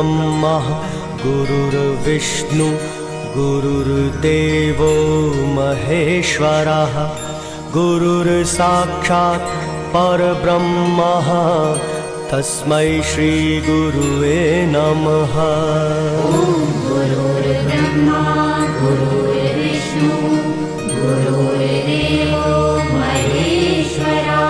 गुरुर्ब्रह्मा गुरुर्विष्णु गुरुर्देवो महेश्वरः गुरुर्साक्षात् परब्रह्मः तस्मै श्री गुरुवे नमः। गुरुर्ब्रह्मा गुरुर्विष्णु गुरुर्देवो महेश्वरः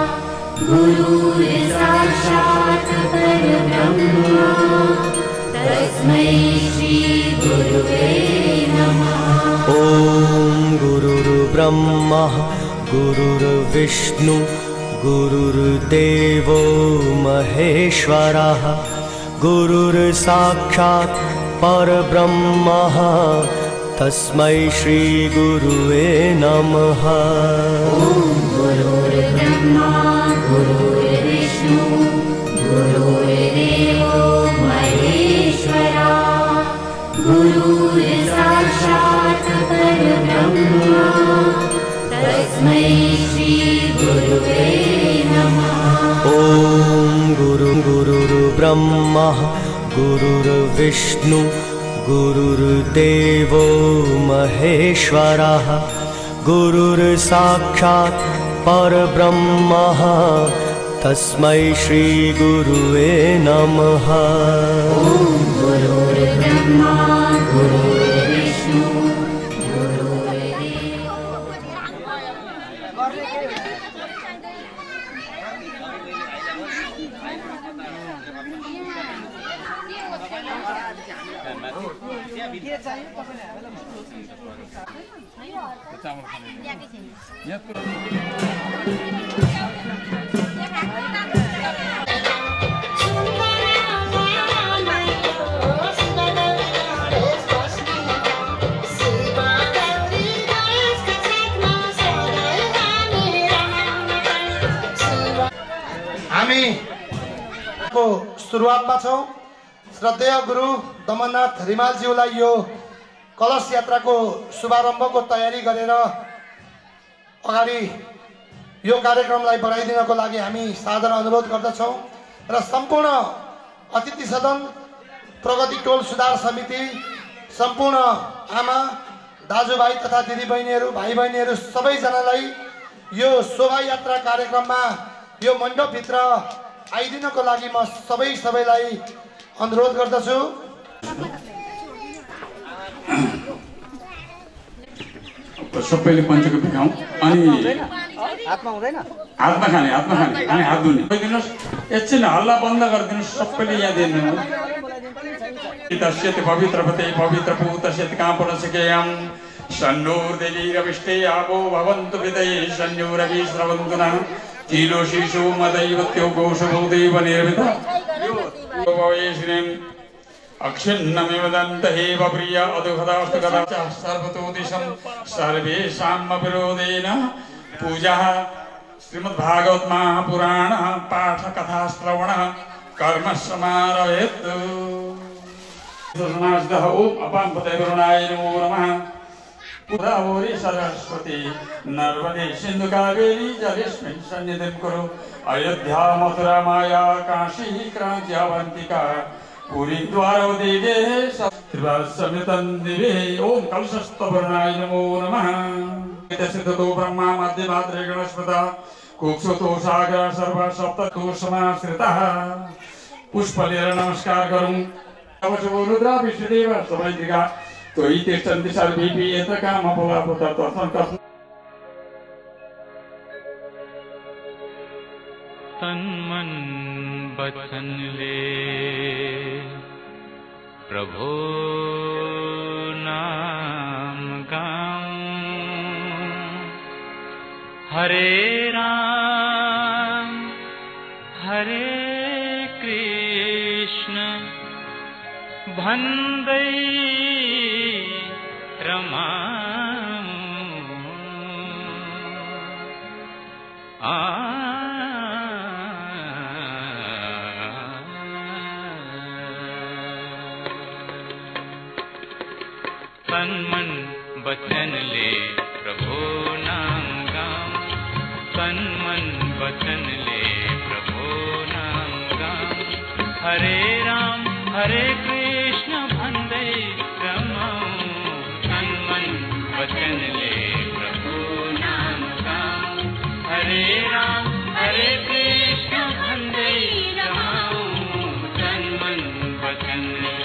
गुरुर्साक्षात् परब्रह्मा तस्मै श्री गुरुवे नमः। ॐ गुरुर्ब्रह्मा गुरुर्विष्णु गुरुर्देवो महेश्वरः गुरुर्साक्षात् परब्रह्मः तस्मै श्री गुरुवे नमः। गुरुर्ब्रह्मा गुरुर्विष्णु गुरुर्देवो महेश्वरः गुरुर्साक्षात् परब्रह्मा तस्मै श्री गुरुवे नमः। ॐ गुरुर्ब्रह्मा गुरुर्विष्णु गुरुर्देवो महेश्वरः गुरुर्साक्षात् परब्रह्मः तस्मै श्री गुरुवे नमः। गुरुर्ब्रह्मा गुरुर्विष्णु सुरुवात में छौं। श्रद्धेय गुरु दमननाथ रिमालज्यूलाई यो कलश यात्रा को शुभारंभ को तैयारी गरेर अगाडि यो कार्यक्रमलाई बढाइदिनको लागि हामी सादर अनुरोध गर्दछौं र सम्पूर्ण अतिथि सदन प्रगति टोल सुधार समिति सम्पूर्ण आमा दाजुभाइ तथा दिदीबहिनीहरू भाइ बहिनीहरू सबैजनालाई यो शोभायात्रा कार्यक्रममा यो मण्डपभित्र आइदिनको लागि म सबैलाई अनुरोध गर्दछु। सबैले पञ्चको भिखाउँ अनि हातमा हुँदैन हातमा खाने अनि हात धुने दिनुहोस्। एकछिन हल्ला बन्द गरिदिनुहोस् सबैले यहाँ दिनु। तस्यति पवित्रपते पवित्र पूतस्यति कामपुरसकेयं सन्नोर्देवी रविष्टे आपो भवन्तु विदये सन्योरवि श्रवन्तु नः कीलो शिशु मदैवत्यो गोषभूदेव निर्मिता अक्षिन्नमिव दन्तहेव प्रिय अदुःखदास्तुकदा सर्वतो दिशं सर्वेषां विरोधेन पूजा श्रीमद्भागवत महापुराण पाठ कथा श्रवण कर्म समारभेत्। समाजतः ओम अपांपते वरुणाय नमो नमः। पुरावोरी सरस्वती नर्मदे सिंधु कावेरी जलेस्मिन् सन्निधिं कुरु। अयोध्या मथुरा माया काशी क्रांत्यावंतिका पुरी द्वारवदेगे समेतं दिवे। ओम कलशस्थवर्णाय नमो नमः। सिद्धतो ब्रह्मा मध्यमात्रे गणस्पता कुक्षुतो सागर सर्व सप्ततो समाश्रितः। पुष्पलेर नमस्कार करूं। रुद्रा विष्णुदेव सबैदिका त्वयि तिष्ठन्ति सर्वेऽपि यत्र कामफलाप्तर्थं। तन मन बचन ले प्रभु नाम गाऊं। हरे राम हरे कृष्ण भंदै रमाऊं। तन मन बचन ले प्रभु नाम गाऊं। तन मन बचन ले प्रभु नाम गाऊं। हरे राम हरे कृष्ण भन्दै रमाऊ तन मन वचन ले प्रभु नाम गाऊं हरे राम हरे कृष्ण भन्दै रमाऊ तन मन वचन ले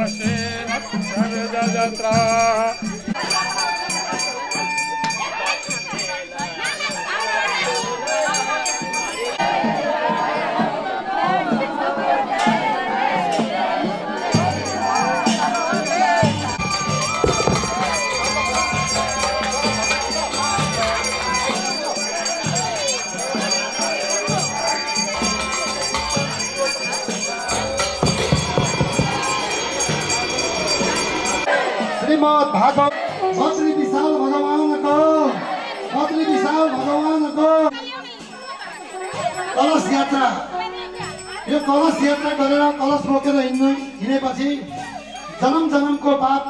पश्येन सर्वजत्रा श्रीमद् भागवत श्री विशाल भगवानको कलश यात्रा। यो कलश यात्रा गरेर कलश बोकेर हिँडेपछि जन्म जन्मको पाप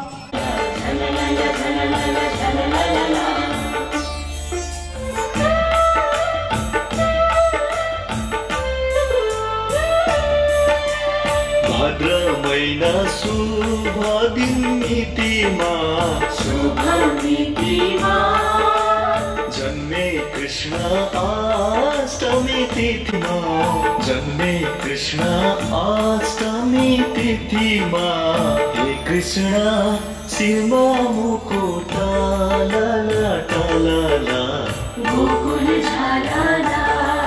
भाद्र महिना शुभ दिन मितिमा जन्मे कृष्ण अष्टमी तिथिमा हे कृष्ण शिरमा मुकुट टाला टाला गोकुल झाला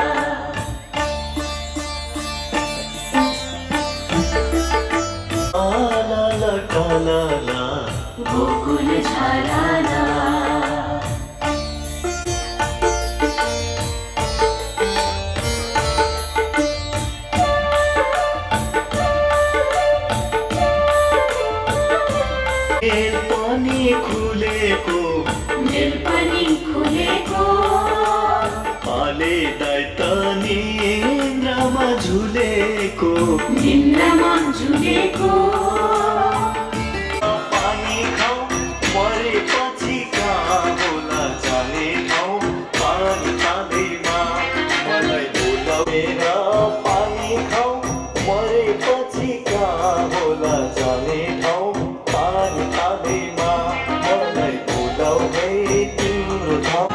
गोकुल झाला मेल पनि खुलेको पाले दैत निन्द्रामा झुलेको पानी खाऊ मरेपछि कहाँ होला जाने ठाउँ पानी खाँदैमा मलाई बोलाएर पानी खाऊ मरेपछि कहाँ होला जाने ठाउँ पानी खाँदैमा मलाई बोलाउने तिम्रो ठाउँ।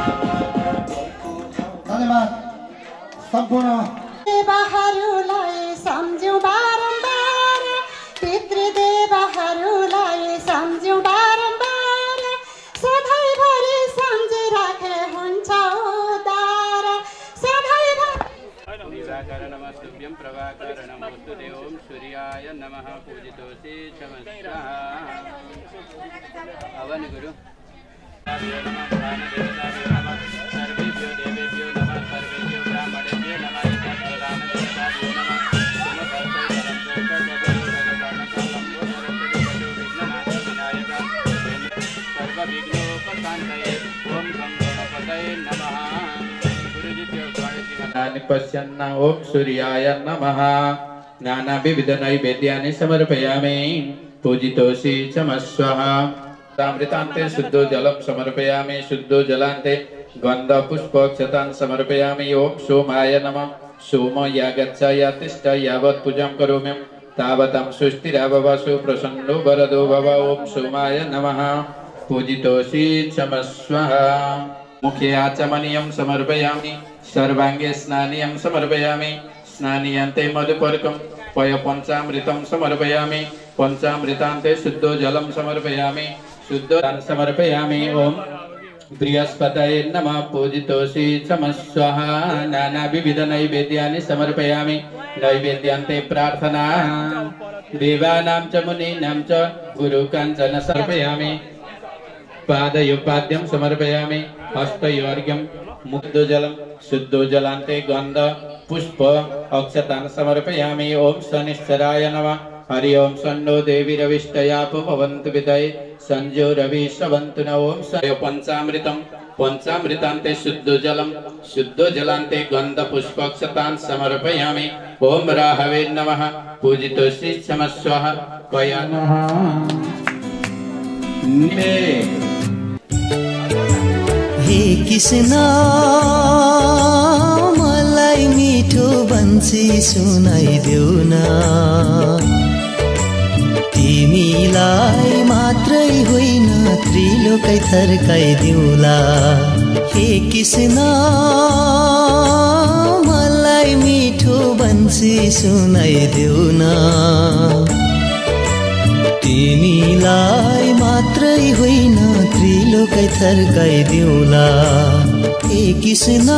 धन्यवाद सम्पूर्ण देवहरूलाई सम्झौँ बारम्बार, पितृदेवहरूलाई सम्झौँ बारम्बार, सधैँभरि सम्झिराखे हुन्छ उद्धार, सधैँभरि। निराकरणमस्तुभ्यं प्रभाकरणमस्तुते ओम सूर्याय नमः पूजितोऽसि क्षमस्वः। हवन गुरु सर्वेभ्यो देवेभ्यो नमः सर्वेभ्यो ब्राह्मणेभ्यो नमः सर्वविघ्नोपशान्तये ओम गं गणपतये नमः। पश्यन्न ओम सूर्याय नमः। नानाविध नैवेद्यानि समर्पयामि पूजितोऽसि क्षमस्वः। तामृतान्ते शुद्धो जलं समर्पयामि शुद्धो जलान्ते गन्ध पुष्पक्षतान् समर्पयामि। ओम सोमाय नमः। सोम यागच्छ यातिष्ठ यावत् पूजां करोमि तावतं सुस्थिरावसु प्रसन्नो वरदो भव। ओम सोमाय नमः। पूजितोऽसि क्षमस्वः। मुखे आचमनीयं समर्पयामि सर्वांगे स्नानीयं समर्पयामि। स्नानीयन्ते मधुपर्कं पय पंचामृतं समर्पयामि। पंचामृतान्ते शुद्धो जलं समर्पयामि शुद्धो समर्पयामि। ओम बृहस्पतये नमः। पूजितोऽसि क्षमस्वः। नानाविध नैवेद्यानि समर्पयामि नैवेद्यान्ते प्रार्थना देवानां च मुनीनां च गुरुकाञ्चन समर्पयामि। पादयोपाद्यं समर्पयामि हस्तयोर्घ्यं मुग्धजलं शुद्धोजलान्ते गन्ध पुष्प अक्षतान् समर्पयामि। ओम शनिश्चराय नमः। हरि ओम सन्नो देवीरविष्टयापो भवन्तु विदये संजो रवि सवन्तु न। ओम पंचामृतं पंचामृतान्ते शुद्धोजलान्ते गन्ध पुष्पक्षतान् समर्पयामि। ओम राहवे नमः। पूजितोऽसि क्षमस्वः। कया नमः। हे कृष्ण मलाई मिठो बन्सी सुनाइदेऊ न, तिमीलाई मात्रै होइन त्रिलोकै थर्काइदेऊला। हे कृष्ण मलाई मिठो बन्सी सुनाइदेऊ न, तिमीलाई मात्रै होइन त्रिलोकै थर्काइदिउला हे कृष्ण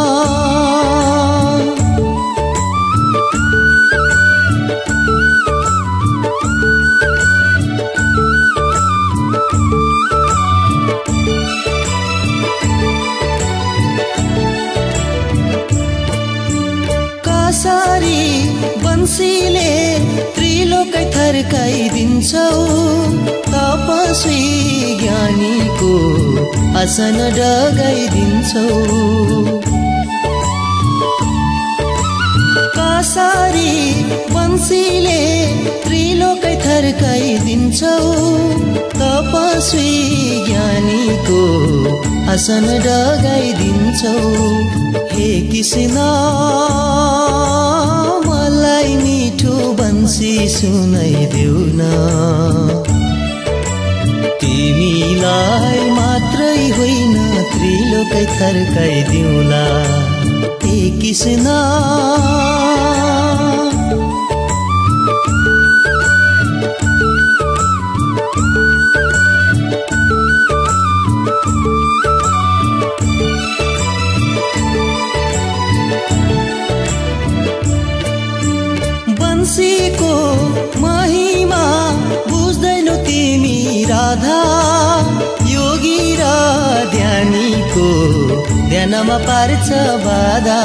कसरी बन्सीले त्रिलोकै थर्काइदिन्छौ तपस्वी ज्ञानीको आसन डगाइदिन्छौ कसरी बन्सीले त्रिलोकै थर्काइदिन्छौ तपस्वी ज्ञानीको आसन डगाइदिन्छौ हे कृष्ण मलाई मिठो बन्सी सुनाइदेऊ न तिमीलाई मात्रै होइन त्रिलोकै थर्काइदिउला हे कृष्ण बन्सीको महिमा बुझ्दैनौ तिमी राधा योगी र ध्यानीको ध्यानमा पार्छ बाधा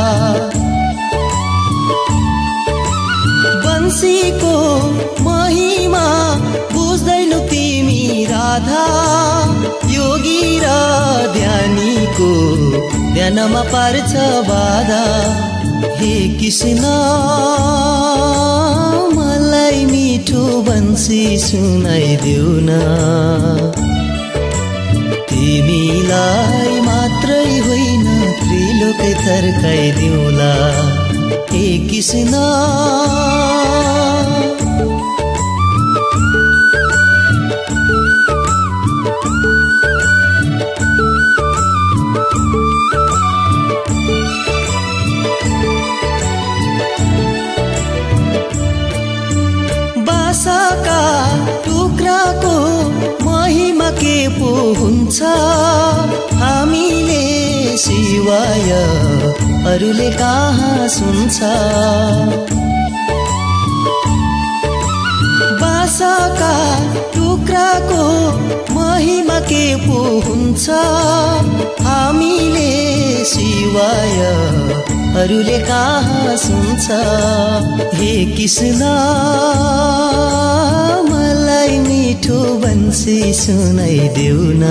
बन्सीको महिमा बुझ्दैनौ तिमी राधा योगी र ध्यानीको ध्यानमा पार्छ बाधा हे कृष्ण मलाई मिठो बन्सी सुनाइदेऊ न तिमीलाई मात्रै होइन त्रिलोकै थर्काइदिउला हे कृष्ण बासाका टुक्राको महिमा के पो हुन्छ हामीले सिवाय अरूले कहाँ सुन्छ बासाका टुक्राको महिमा के पो हुन्छ हामीले सिवाय अरूले कहाँ सुन्छ हे कृष्ण मलाई मिठो बन्सी सुनाइदेऊ न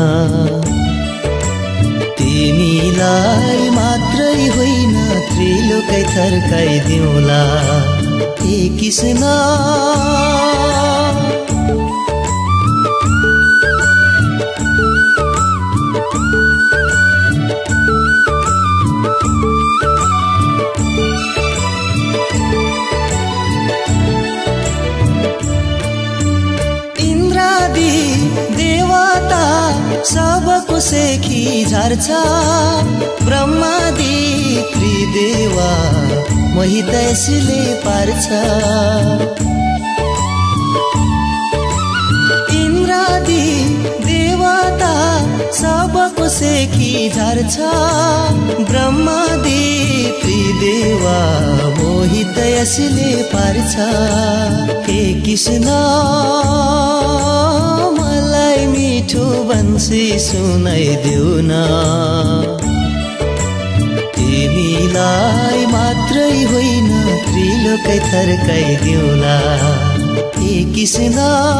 तिमीलाई मात्रै होइन त्रिलोकै थर्काइदिउला हे कृष्ण सबको सेखी झर्छ ब्रह्मादि त्रिदेवा मोहित यसले पार्छ इन्द्रादि देवता सबको सेखी झर्छ ब्रह्मादि त्रिदेवा मोहित यसले पार्छ हे कृष्ण मलाई मिठो बन्सी सुनाइदेऊ न तिमीलाई मात्रै होइन त्रिलोकै थर्काइदिउला हे कृष्ण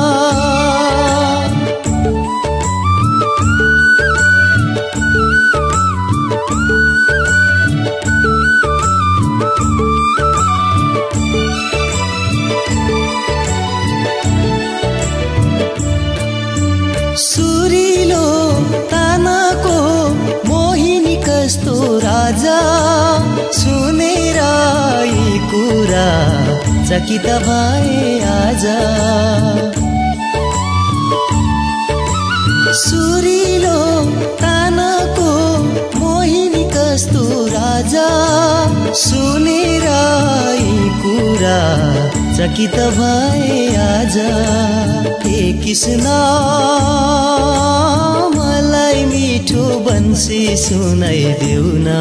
सुरिलो तानाको मोहिनी कस्तो राजा सुनेर यी कुरा चकित भए आज सुरिलो तानाको मोहिनी कस्तो राजा सुनेर यी कुरा चकित भए आज हे कृष्ण मलाई मिठो बन्सी सुनाइदेऊ न।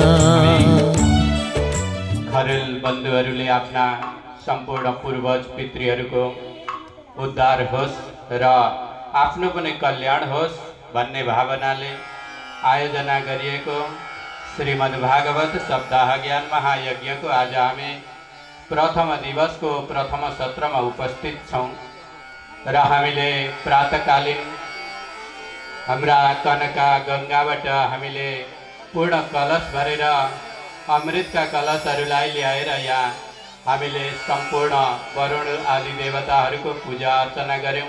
खरेल बन्धुहरूले आफ्ना सम्पूर्ण पूर्वज पितृहरूको उद्धार होस् र आफ्नो पनि कल्याण होस् भन्ने भावनाले आयोजना गरिएको श्रीमद् भागवत सप्ताह ज्ञान महायज्ञको आज हामी प्रथम दिवसको प्रथम सत्रमा उपस्थित छौं र हामीले प्रातःकालीन हाम्रा कनका गंगाबाट हामीले पूर्ण कलश भरेर अमृतका कलशहरूलाई ल्याएर यहाँ हामीले सम्पूर्ण वरुण आदि देवताहरूको पूजा अर्चना गर्यौं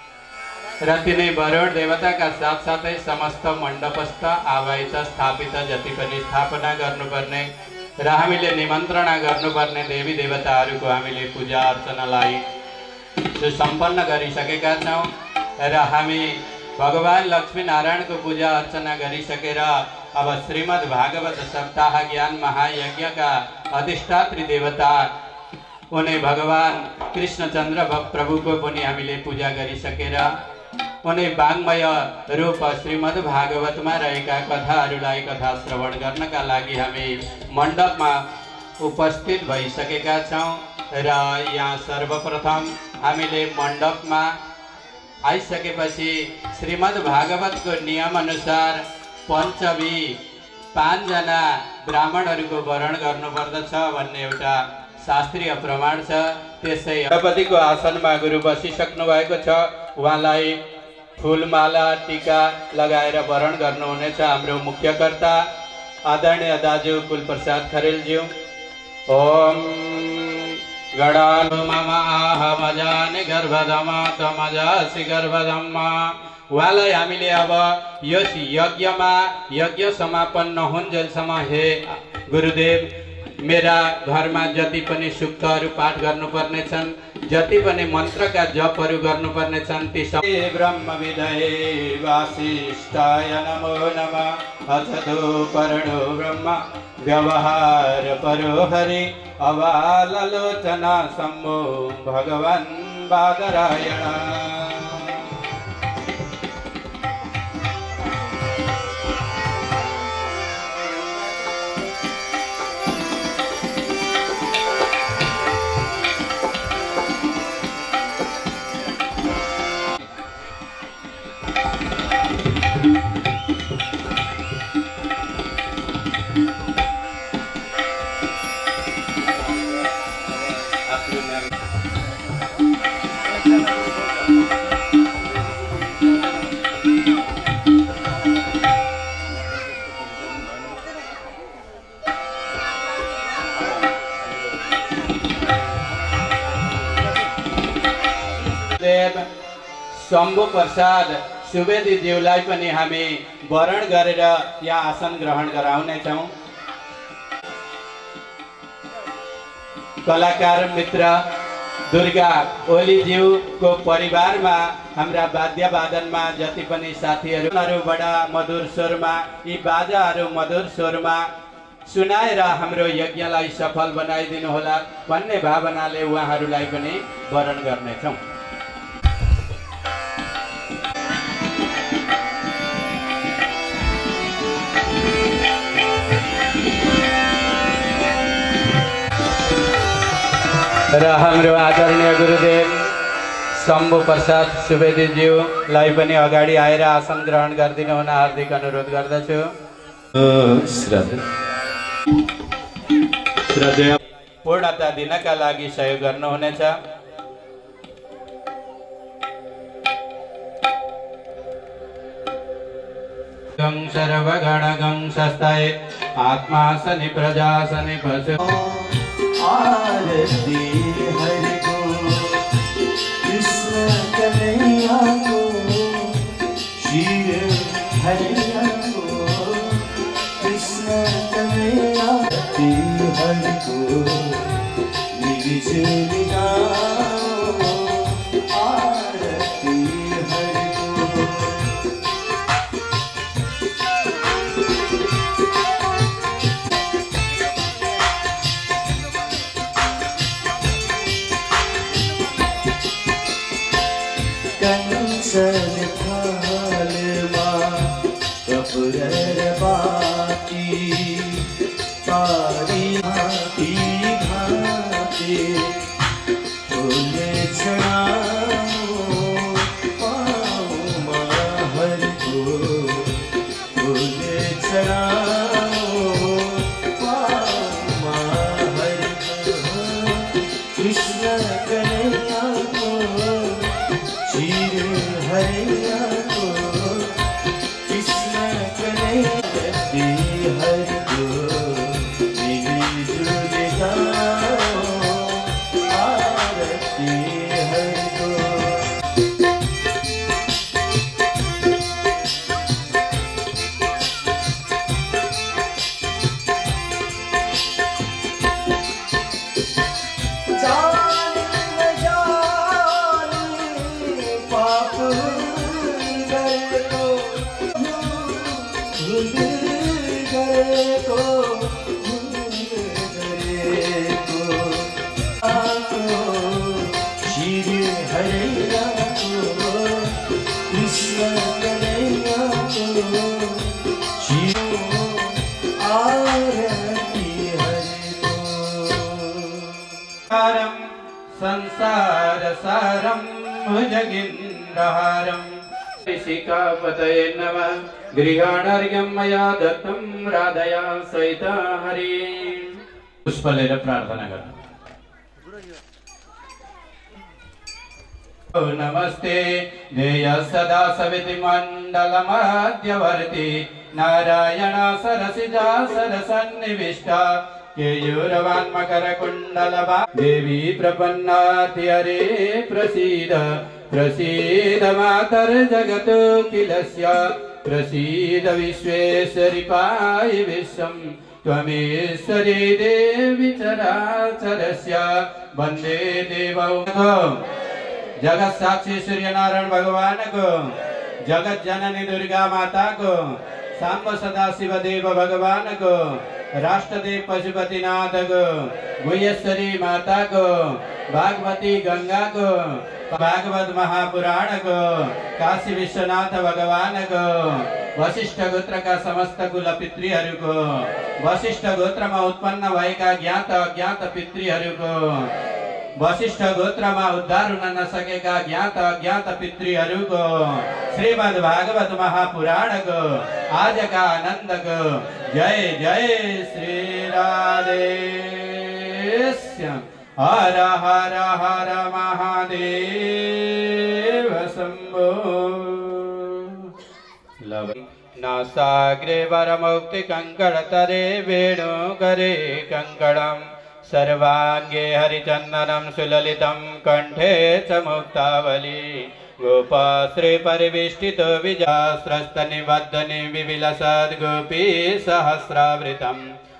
र तिनै वरुण देवताका साथसाथै समस्त मण्डपस्थ आवाहित स्थापित जति पनि स्थापना गर्नुपर्ने र हामीले निमन्त्रणा गर्नुपर्ने देवी देवताहरूको हामीले पूजा अर्चनालाई सुसम्पन्न गरिसकेका छौं र हामी भगवान लक्ष्मी नारायणको पूजा अर्चना गरिसकेर अब श्रीमद् भागवत सप्ताह ज्ञान महायज्ञका अधिष्ठात्री देवता उनी भगवान कृष्णचन्द्र प्रभुको पनि हामीले पूजा गरिसकेर उनी वाङ्मय रूप श्रीमद् भागवतमा रहेका कथाहरूलाई कथा श्रवण गर्नका लागि हामी मण्डपमा उपस्थित भइसकेका छौं र यहाँ सर्वप्रथम हामीले मण्डपमा आइसकेपछि श्रीमद् भागवतको नियम अनुसार पञ्चमी 5 जना ब्राह्मणहरूको वरण गर्नुपर्दछ भन्ने एउटा शास्त्रीय प्रमाण छ। त्यसै गणपतिको आसनमा गुरु बसिसक्नु भएको छ, उहाँलाई फूलमाला टीका लगाएर वरण गर्नुहुनेछ हाम्रो मुख्यकर्ता आदरणीय दाजु कुलप्रसाद खरेलज्यू। ओम गणानो ममाह मजाने गर्भधमा तमजासि गर्भधम्मा। उहाँलाई हामीले अब यस यज्ञमा यज्ञ समापन नहुन्जेलसम्म हे गुरुदेव मेरा घरमा जति पनि सूक्तहरू पाठ गर्नुपर्ने छन्, जति पनि मन्त्रका जपहरू गर्नुपर्ने छन् ती सबै ब्रह्मविदये वासिष्ठाय नमो नमः। अथतो पर्णो ब्रह्म व्यवहार परो हरि अवालोचना सम्मो भगवान् बादरायण। शम्भु प्रसाद सुवेदी ज्यूलाई पनि हामी वरण गरेर यहाँ आसन ग्रहण गराउनेछौं। कलाकार मित्र दुर्गा ओलीज्यूको परिवारमा हाम्रा वाद्यवादनमा जति पनि साथीहरू बडा मधुर स्वरमा यी बाजाहरू मधुर स्वरमा सुनाएर हाम्रो यज्ञलाई सफल बनाइदिनु होला भन्ने भावनाले उहाँहरूलाई पनि वरण गर्नेछौं। र हाम्रो आदरणीय गुरुदेव शम्भु प्रसाद सुवेदीज्यूलाई पनि अगाडि आएर आसन ग्रहण गरिदिनु हुन हार्दिक अनुरोध गर्दछु। श्रद्धेय पूर्णता दिनका लागि सहयोग गर्नुहुनेछ। गं सर्वगण गं सस्ताय आत्मा सनि प्रजा सनि पशु। आरती हरि को कृष्ण कन्हैया को क्षीर हरिया को कृष्ण कन्हैया आरती हरि को निज गाओ आरती हरि को। बाती पारी घाती घाते फूले चढ़ाओ पाओ महर को फूले चढ़ाओ पाओ महर को कृष्ण कन्हैया को क्षीर हरैया को कृष्ण कन्हैया हर को मिलजुल गाओ आरती हर को। जानी न जानी पाप गए को भूल गए को भूल गए को आको क्षीर हरैया को कृष्ण कन्हैया को क्षीर आरती हर को। सारं संसार सारं भुजगेन्द्रहारं ऋषिकापतये नमः गृहाणार्घ्यं मया दत्तं राधया सहित हरि। पुष्प लिएर प्रार्थना गर्नु। नमस्ते देय सदा सविति मण्डलमध्यवर्ति नारायण सरसिजा सरसन्निविष्टा केयूरवान् मकरकुण्डलवा देवी प्रपन्नाति हरे प्रसीद प्रसीद मातर्जगत्किलस्य प्रसीद विश्वेश्वरि पाहि विश्वं त्वमेश्वरी देवी चराचरस्य वन्दे देवौ जगत साक्षी सूर्य नारायण भगवान को जगत जननी दुर्गा माता को सांब सदाशिव देव भगवान को राष्ट्रदेव पशुपतिनाथ को गुह्येश्वरी माता को भागवती गंगा को भागवत महापुराण को काशी विश्वनाथ भगवान को वशिष्ठ गोत्र का समस्त कुल पितृहरू को वशिष्ठ गोत्र में उत्पन्न भएका ज्ञात अज्ञात पितृहरू को वशिष्ठ गोत्र में उद्धार हुन नसकेका ज्ञात अज्ञात पितृहरू को श्रीमद् भागवत महापुराण को आज का आनंद को जय जय श्री राधे श्याम। हर हर हर महादेव शंभो। नासाग्रे वरमुक्ति कंकड़ तरे वेणु करे कंकड़म सर्वांगे हरिचंदनम सुललितं कंठे च मुक्तावली गोपाश्री परिवेष्टितो विजास्त्रस्तनिबद्धनि विविलसद् गोपी सहस्रावृतं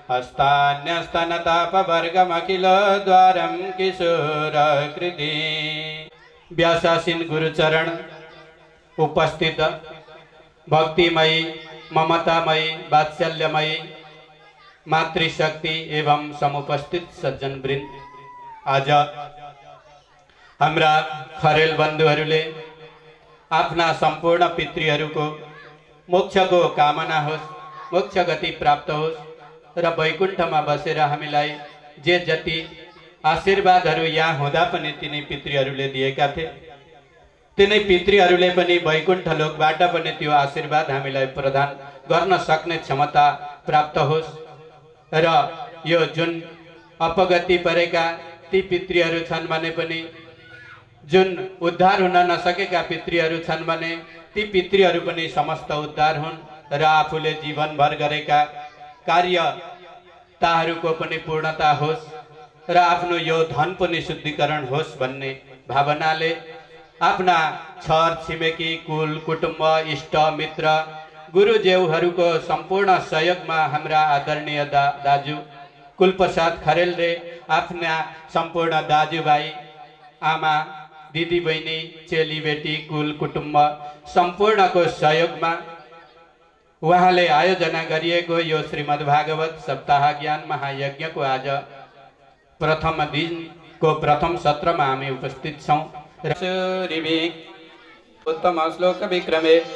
हस्तान्यस्तनतापवर्गमखिल द्वारं किशोराकृति। व्यासासीन गुरुचरण उपस्थित भक्तिमयी ममतामयी वात्सल्यमयी मातृशक्ति एवं समुपस्थित सज्जन वृन्द, आज हाम्रा खरेल बन्धुहरूले आफ्ना सम्पूर्ण पितृहरूको मोक्षको कामना होस्, मोक्ष गति प्राप्त होस् र वैकुण्ठमा बसेर हामीलाई जे जति आशीर्वादहरू यहाँ हुँदा पनि तिनै पितृहरूले दिएका थिए, तिनै पितृहरूले पनि वैकुण्ठ लोकबाट पनि त्यो आशीर्वाद हामीलाई प्रदान गर्न सक्ने क्षमता प्राप्त होस् र यो जुन अपगति परेका ती पितृहरू छन् भने पनि, जुन उद्धार हुन नसकेका पितृहरू छन् भने ती पितृहरू पनि समस्त उद्धार हुन् र आफूले जीवनभर गरेका कार्यताहरूको पनि पूर्णता होस् र आफ्नो यो धन पनि शुद्धिकरण होस् भन्ने भावनाले आफ्ना छर छिमेकी कुल कुटुम्ब इष्ट मित्र गुरुज्यूहरूको सम्पूर्ण सहयोगमा हाम्रा आदरणीय दाजु कुलप्रसाद खरेलले आफ्ना सम्पूर्ण दाजुभाइ आमा दिदी बहिनी चेली बेटी कुल कुटुम्ब सम्पूर्णको सहयोगमा उहाँले आयोजना गरिएको यो श्रीमद् भागवत सप्ताह ज्ञान महायज्ञको आज प्रथम दिनको प्रथम सत्रमा हामी उपस्थित छौं। उत्तम श्लोक विक्रमे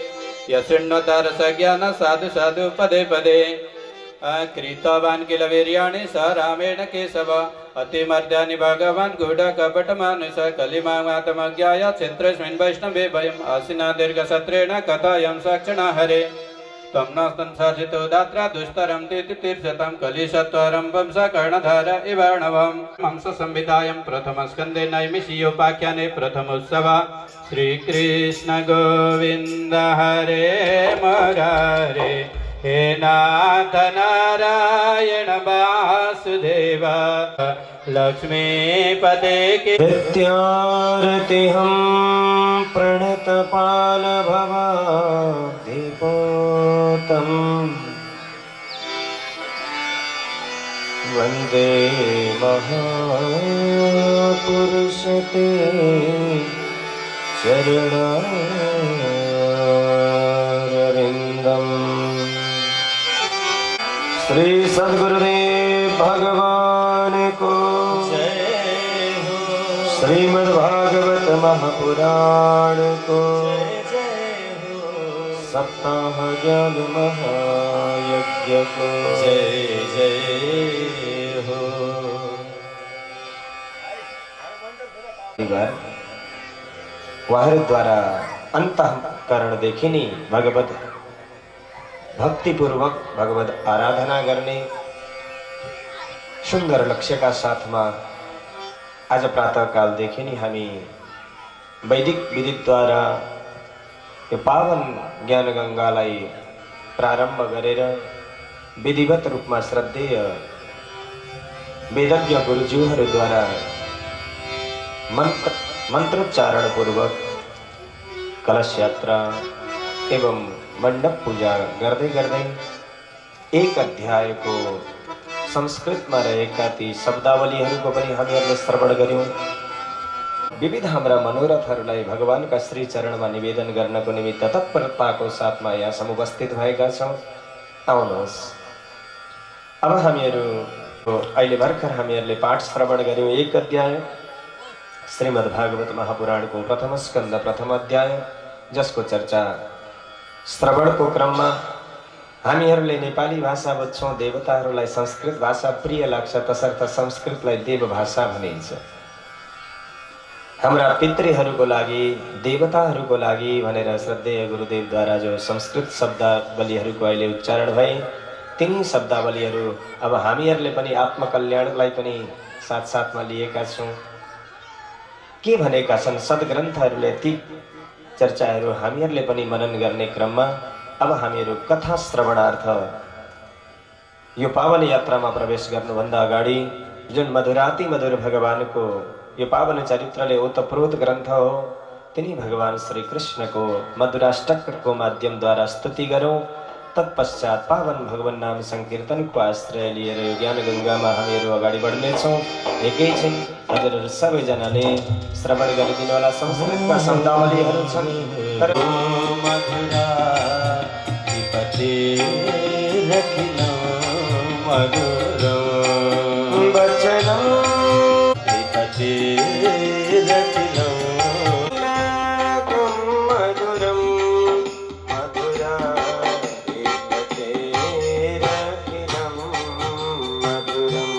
यशृण्वतारस ज्ञान साधु साधु पदे पदे कृतवान् किल वीर्याणि स रामेण केशव अतिमर्द्यानि भगवान् गूढ कपट मानुष कलिमात्मज्ञाय क्षेत्रस्मिन् वैष्णवे वयम् आसीना दीर्घसत्रेण कथायं साक्षिणा हरे त्वं न संसारितो दात्रा दुष्तरं तीर्थं कलिसत्वरं वंशकर्णधार इवाणवम् हंस संविधायं प्रथमस्कन्धे नैमिषीयोपाख्याने प्रथमोत्सव श्रीकृष्ण गोविन्द हरे मुरारे हे नाथ नारायण वासुदेव लक्ष्मीपते नित्यारतिहं प्रणतपाल भवाब्धिपोतं वन्दे महापुरुष ते चरणारविन्दम्। श्री सद्गुरुदेव भगवान को जय हो। श्रीमद्भागवत महापुराण को जय हो। सप्ताह ज्ञान महायज्ञ को जय जय हो। वाहद्वारा अंतःकरण देखिनी भगवत भक्तिपूर्वक भगवत आराधना गर्ने सुंदर लक्ष्यका साथमा आज प्रातःकालदेखि नै हामी वैदिक विधिद्वारा यो पावन ज्ञान गंगालाई प्रारम्भ गरेर विधिवत रूपमा श्रद्धेय वेदज्ञ गुरुज्यूहरूद्वारा मंत्रोच्चारण पूर्वक कलश यात्रा एवं मंडप पूजा गर्दै गर्दै एक अध्यायको संस्कृतमा रहेका ती शब्दावलीहरूको पनि हामीहरूले श्रवण गर्यौं। विविध हाम्रा मनोरथहरूलाई भगवानका श्री चरणमा निवेदन गर्नको निमित्त तत्परताको साथमा यहाँ समुपस्थित भएका छौं। आउनुहोस्, अब हामीहरू अहिले भर्खर हामीहरूले पाठ श्रवण गर्यौं। एक अध्याय श्रीमद्भागवत महापुराणको प्रथम स्कन्द प्रथम अध्याय, जसको चर्चा श्रवणको क्रममा हामीहरूले नेपाली भाषा बुझ्छौं, देवताहरूलाई संस्कृत भाषा प्रिय लाग्छ, तसर्थ संस्कृतलाई देव भाषा भनिन्छ। हाम्रा पितृहरूको लागि, देवताहरूको लागि भनेर श्रद्धेय गुरुदेवद्वारा जो संस्कृत शब्दावलीहरूको अहिले उच्चारण भए, तिनी शब्दावलीहरू अब हामीहरूले पनि आत्मकल्याणलाई पनि साथसाथमा लिएका छौं। के भनेका छन् सद्ग्रन्थहरूले, ती चर्चाहरू हामीहरूले पनि मनन गर्ने क्रममा अब हामीहरू कथा श्रवणार्थ यो पावन यात्रामा प्रवेश गर्नुभन्दा अगाडि जुन मधुराति मधुर भगवानको यो पावन चरित्रले ओतप्रोत ग्रन्थ हो, तिनी भगवान श्री कृष्णको मधुराष्टकको माध्यमद्वारा स्तुति गरौं। तत्पश्चात पावन भगवान नाम संकीर्तनको आश्रय लिएर यो ज्ञान गंगामा हामीहरू अगाडि बढ्नेछौं। एकैछिन हजुरहरू सबैजनाले श्रवण गरिदिनु होला। संस्कृतका शब्दावलीहरू छन्, तर मधुरा विपते रखिलो मधुरो वचनं विपते रखिलो मधुरं मधुरा विपते रखिलं मधुरम्।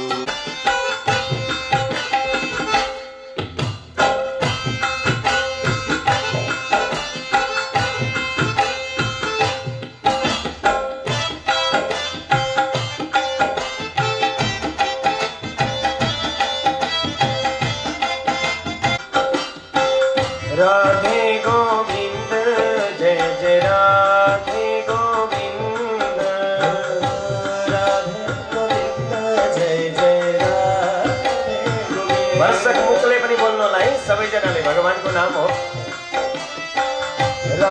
राधे गोविंद जय जय राधे गोविंद, राधे गोविंद जय जय राधे गोविंद। वर्षक मुखले पनि बोल्नु होला है सबैजनाले, भगवानको नाम हो। जय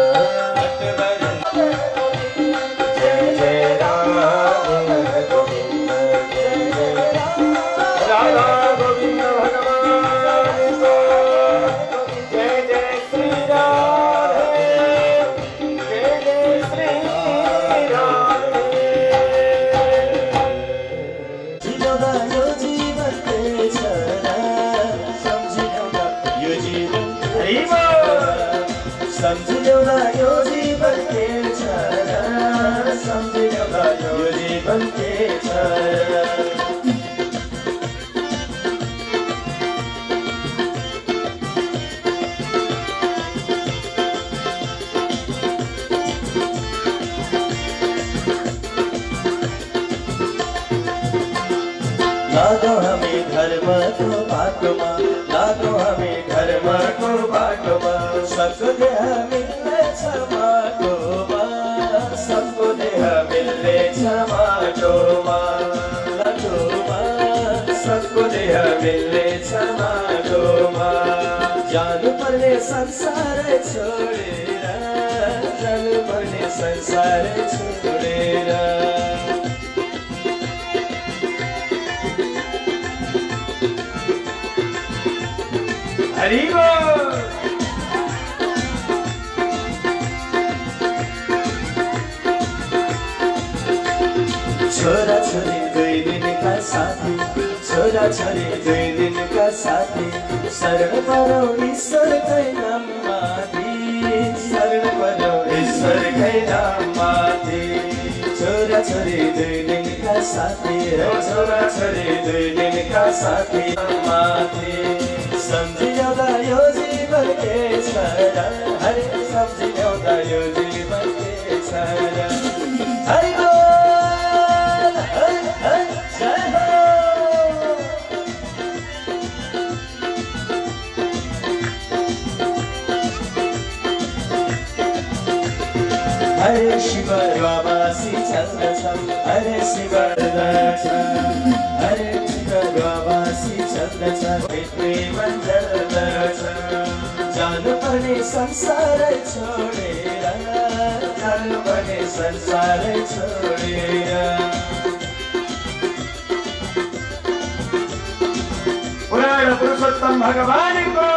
जय राधे गोविंद, जय जय राधा गोविंद भगवान को जय जय श्री राधे, जय जय श्री राधे। जिउँदा यो जीवन छ सम्झिउँदा यो जीवन सम्झिउँदा यो सम्झिँदा यो जीवन के छ लागो हामी धर्मको बाटोमा लागो हामी धर्मको बाटोमा सबको देह मिल्नेछ माटोमा सबको देह मिल्नेछ माटोमा माटोमा सबको देह मिल्नेछ माटोमा जानुपर्ने संसार छोडेर जानुपर्ने संसार छोडेर हरिबो छोरा छोरी 2 दिनका साथी छोरा छोरी 2 दिनका साथी शरण परो ईश्वरकै नाममाथि शरण परो ईश्वरकै नाममाथि छोरा छोरी 2 दिनका साथी छोरा छोरी 2 दिनका साथी नाममाथि सम्झिँदा यो जीवन के छ हरे सम्झिँदा यो जीवन के छ हरि बोल जय हो हरे शिव बाबासी चल्दछ हरे शिव चल्दछ हरे शिव बाबासी चल्दछ जानुपर्ने संसार छोडेर जानुपर्ने संसार छोडेर पुराण पुरुषोत्तम भगवानको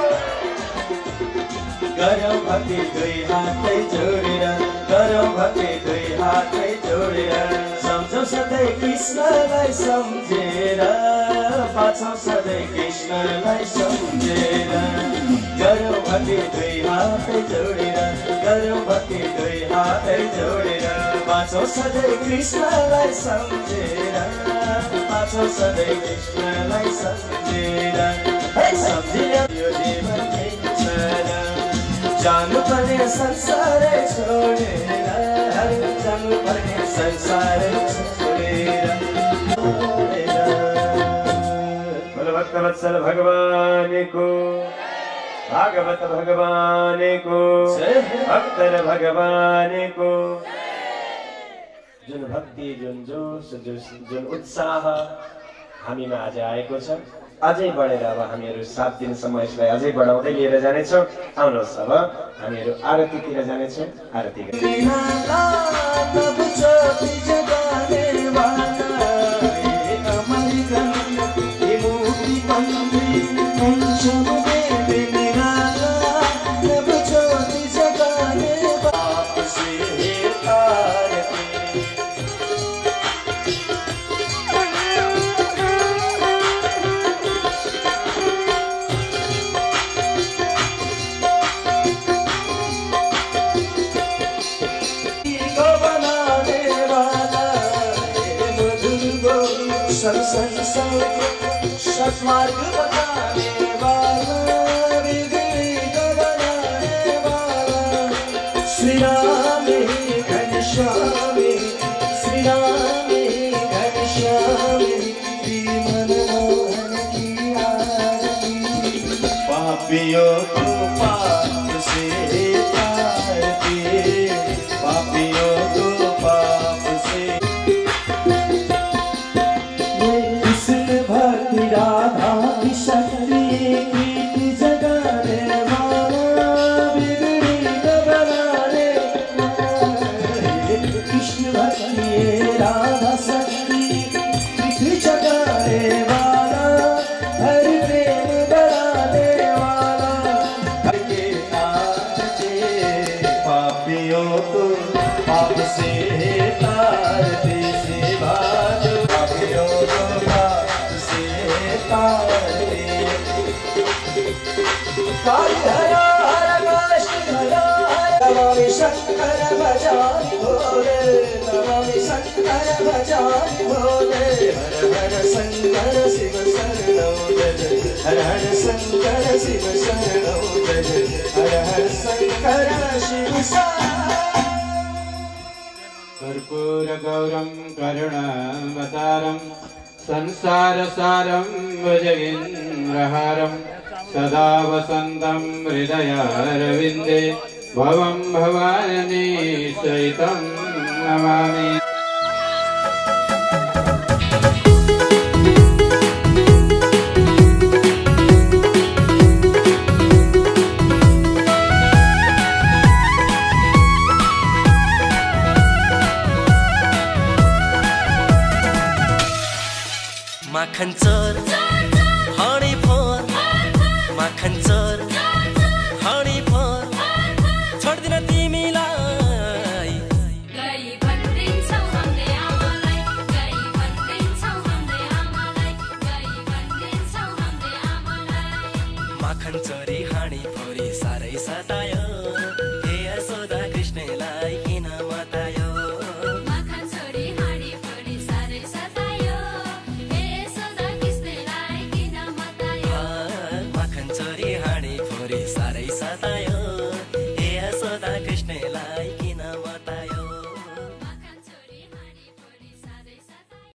गरौँ भक्ति 2 हातै जोडेर गरौँ भक्ति 2 हातै जोडेर सम्झौँ सधैँ कृष्णलाई सम्झेर बाँचौँ सधैँ कृष्णलाई सम्झेर गरौँ भक्ति 2 हातै जोडेर गरौँ भक्ति 2 हातै जोडेर बाँचौँ सधैँ कृष्णलाई सम्झेर बाँचौँ सधैँ कृष्णलाई सम्झेर सम्झेर यो जीवन के छ जानुपर्ने संसार छोडेर जानुपर्ने संसार छोडेर भक्तवत्सल भगवानको भागवत भगवानको भक्तर भगवानको जुन भक्ति जुन जोश जुन उत्साह हामीमा आज आएको छ अझै बढेर अब हामीहरू 7 दिनसम्म यसलाई अझै बढाउँदै लिएर जानेछौँ। आउनुहोस् अब हामीहरू आरतीतिर जानेछौँ। आरती सत्मार्ग बताने वाला बिगड़ी को बनाने वाला श्री राम घनश्याम श्री राम घनश्याम मनमोहन की आरती पापियों को पाप से तारती पापियों को पाप से राधा की शक्ति की जगाने वाला बिगड़ी को बनाने कृष्ण भक्ति राधा शक्ति की जगाने वाला हर प्रेम बनाने वाला के पापियों को पाप से तारते से भाग पापियों को हर हर कृष्ण हर शंकर भजानि भोले शङ्कर भजामि भोले हर हर शङ्कर शिव शरणौ जय हर हर शङ्कर शिव शरणौ जय हर हर शङ्कर शिव कर्पूरगौरं करुणावतारं संसारसारं भुजगेन्द्रहारं सदा वसन्तं हृदयारविन्दे भवं भवानी सहितं नमामि। माखन चोर हणी फोर माखन चोर हणी फोर छोड्दिन तिमीलाई गई भन्दिन्छौ हाम्रे आमालाई गई भन्दिन्छौ हाम्रे आमालाई गई भन्दिन्छौ हाम्रे आमालाई माखन चोरी हणी फोरी साह्रै सतायो हे यशोदा